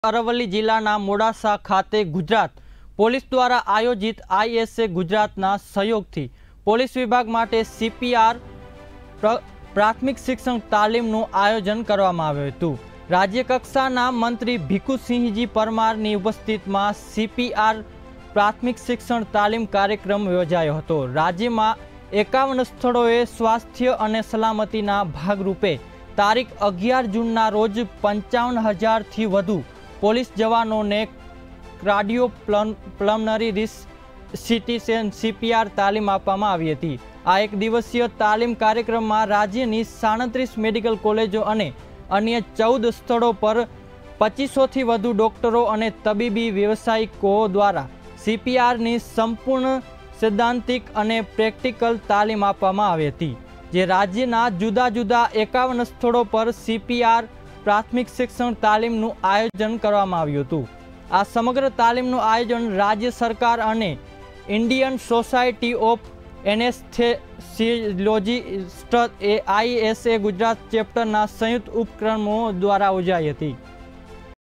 અરવલ્લી જિલ્લાના મોડાસા ખાતે ગુજરાત પોલીસ દ્વારા આયોજિત આઈએસએ ગુજરાતના સહયોગથી પોલીસ વિભાગ માટે સીપીઆર પ્રાથમિક શિક્ષણ તાલીમનું આયોજન કરવામાં આવ્યું હતું। રાજ્ય કક્ષાના મંત્રી ભીખુસિંહજી પરમારની ઉપસ્થિતિમાં સીપીઆર પ્રાથમિક શિક્ષણ તાલીમ કાર્યક્રમ યોજાયો હતો। રાજ્યમાં 51 સ્થળોએ સ્વાસ્થ્ય અને સલામતીના ભાગરૂપે તારીખ 11 જૂનના રોજ 55,000થી વધુ પોલીસ જવાનોને કાર્ડિયો પલ્મનરી રિસસિટેશન સીપીઆર તાલીમ આપવામાં આવી હતી। આ એક દિવસીય તાલીમ કાર્યક્રમમાં રાજ્યની 37 મેડિકલ કોલેજો અને અન્ય 14 સ્થળો પર 2500થી વધુ ડોક્ટરો અને તબીબી વ્યવસાયિકો દ્વારા સીપીઆરની સંપૂર્ણ સૈદ્ધાંતિક અને પ્રેક્ટિકલ તાલીમ આપવામાં આવી હતી, જે રાજ્યના જુદા જુદા 51 સ્થળો પર સીપીઆર પ્રાથમિક શિક્ષણ તાલીમનું આયોજન કરવામાં આવ્યું હતું। આ સમગ્ર તાલીમનું આયોજન રાજ્ય સરકાર અને Indian society of anaesthesiologists ISA Gujarat ચેપ્ટરના સંયુક્ત ઉપક્રમો દ્વારા યોજાઈ હતી।